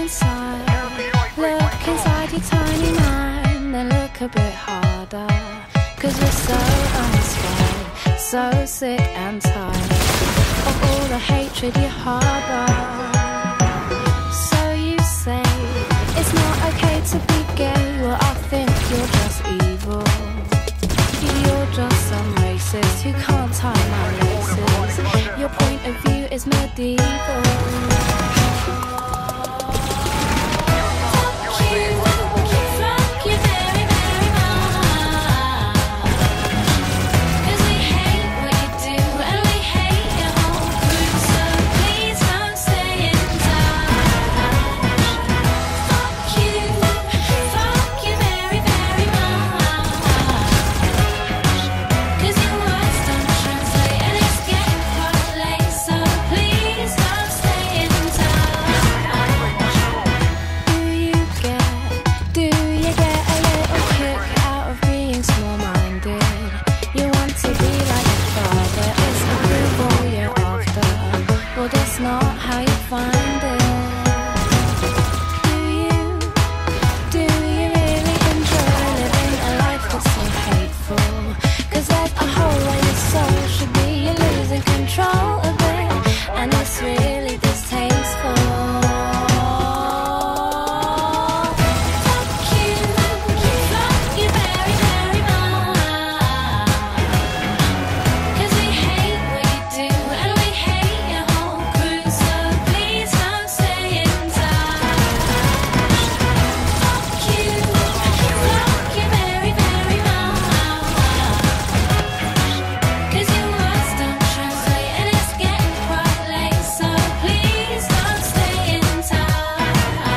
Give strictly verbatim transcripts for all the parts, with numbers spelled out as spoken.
inside, look inside your tiny mind, then look a bit harder. Cause we're so uninspired, so sick and tired of all the hatred you harbor. So you say it's not okay to be gay. Well, I think you're just evil. You're just some racist who can't tie my laces. Your point of view is medieval. That's not how you find it. Do you, do you really enjoy living a life that's so hateful? Cause there's a hole where your soul should be. You're losing control of it, and it's really distasteful. Fuck you, fuck you very, very much. Cause we hate what you do, and we hate your whole crew. So please don't stay in touch. Fuck you, fuck you very, very much. Cause your words don't translate, and it's getting quite late. So please don't stay in touch.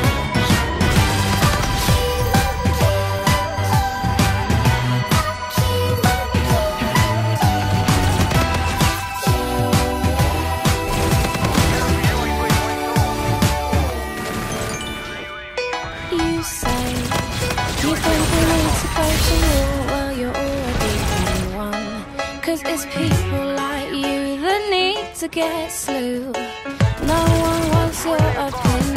You say you think we need to go to war. Well, you're already in one. Cause it's people like you that need to get slew. No one wants your opinion.